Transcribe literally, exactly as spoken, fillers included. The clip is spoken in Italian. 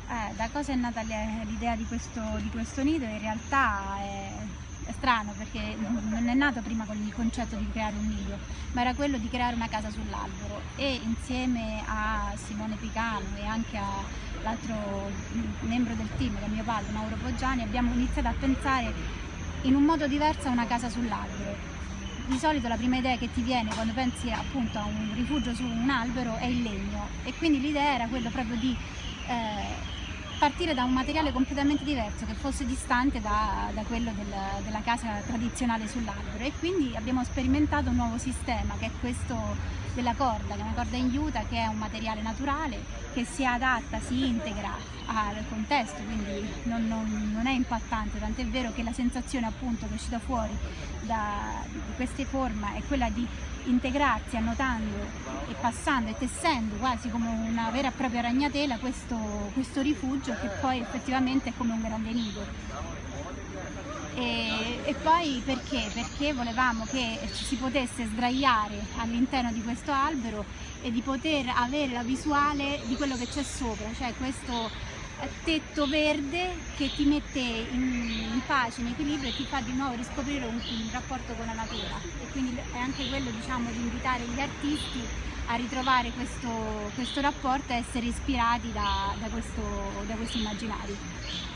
Eh, da cosa è nata l'idea di questo, di questo nido? In realtà è, è strano, perché non è nato prima con il concetto di creare un nido, ma era quello di creare una casa sull'albero, e insieme a Simone Picano e anche all'altro membro del team, che è mio padre, Mauro Poggiani, abbiamo iniziato a pensare in un modo diverso a una casa sull'albero. Di solito la prima idea che ti viene quando pensi appunto a un rifugio su un albero è il legno, e quindi l'idea era quello proprio di eh, partire da un materiale completamente diverso, che fosse distante da, da quello del, della casa tradizionale sull'albero, e quindi abbiamo sperimentato un nuovo sistema, che è questo della corda, che è una corda in juta, che è un materiale naturale, che si adatta, si integra al contesto, quindi non, non, non è impattante, tant'è vero che la sensazione appunto che è uscita fuori da, di queste forme è quella di integrarsi annotando e passando e tessendo quasi come una vera e propria ragnatela questo, questo rifugio, che poi effettivamente è come un grande nido. E, e poi perché? Perché volevamo che ci si potesse sdraiare all'interno di questo albero e di poter avere la visuale di quello che c'è sopra, cioè questo tetto verde che ti mette in, in pace, in equilibrio, e ti fa di nuovo riscoprire un, un rapporto con la natura. E quindi è anche quello, diciamo, di invitare gli artisti a ritrovare questo, questo rapporto e essere ispirati da, da, questo, da questi immaginari.